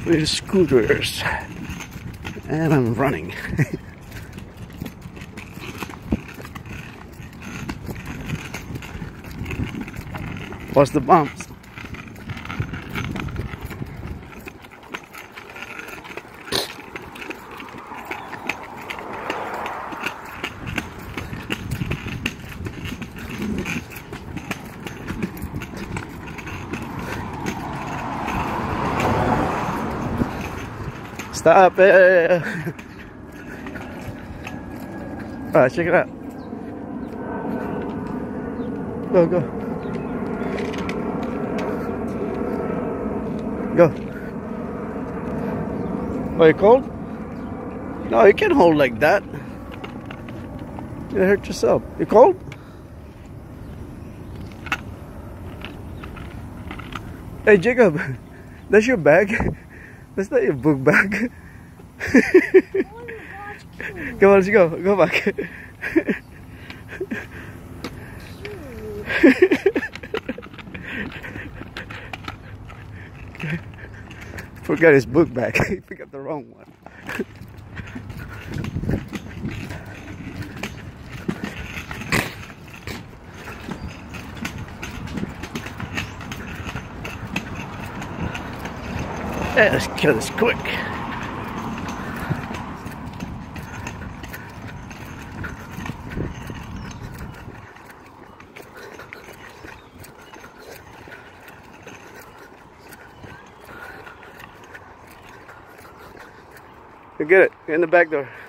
with scooters, and I'm running. What's the bumps? Stop it! Alright, check it out. Go, go. Go. Are you cold? No, you can't hold like that. You hurt yourself. You cold? Hey, Jacob, that's your bag? That's not your book bag. Come on, let's go. Go back. Forgot his book bag. He picked up the wrong one. Yeah, let's kill this quick. Go get it. Get in the back door.